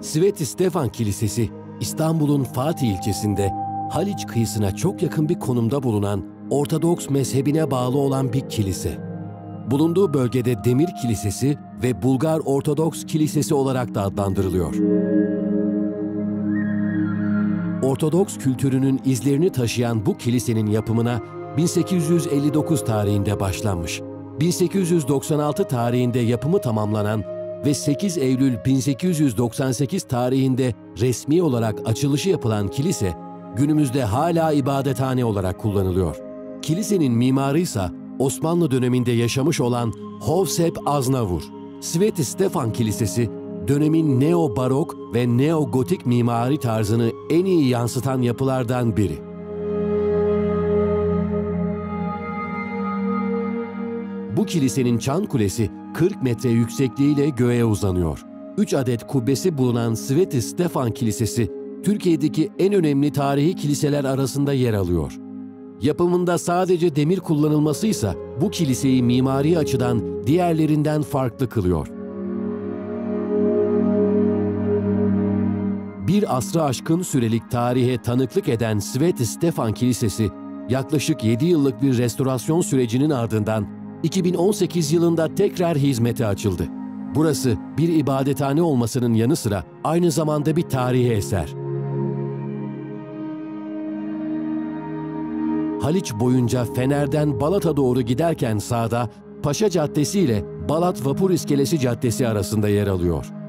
Sveti Stefan Kilisesi, İstanbul'un Fatih ilçesinde Haliç kıyısına çok yakın bir konumda bulunan Ortodoks mezhebine bağlı olan bir kilise. Bulunduğu bölgede Demir Kilisesi ve Bulgar Ortodoks Kilisesi olarak da adlandırılıyor. Ortodoks kültürünün izlerini taşıyan bu kilisenin yapımına 1859 tarihinde başlanmış. 1896 tarihinde yapımı tamamlanan ve 8 Eylül 1898 tarihinde resmi olarak açılışı yapılan kilise, günümüzde hala ibadethane olarak kullanılıyor. Kilisenin mimarı ise Osmanlı döneminde yaşamış olan Hovsep Aznavur. Sveti Stefan Kilisesi, dönemin neo-barok ve neo-gotik mimari tarzını en iyi yansıtan yapılardan biri. Bu kilisenin çan kulesi 40 metre yüksekliğiyle göğe uzanıyor. 3 adet kubbesi bulunan Sveti Stefan Kilisesi, Türkiye'deki en önemli tarihi kiliseler arasında yer alıyor. Yapımında sadece demir kullanılması ise bu kiliseyi mimari açıdan diğerlerinden farklı kılıyor. Bir asrı aşkın sürelik tarihe tanıklık eden Sveti Stefan Kilisesi, yaklaşık 7 yıllık bir restorasyon sürecinin ardından 2018 yılında tekrar hizmete açıldı. Burası bir ibadethane olmasının yanı sıra aynı zamanda bir tarihi eser. Haliç boyunca Fener'den Balat'a doğru giderken sağda Paşa Caddesi ile Balat Vapur İskelesi Caddesi arasında yer alıyor.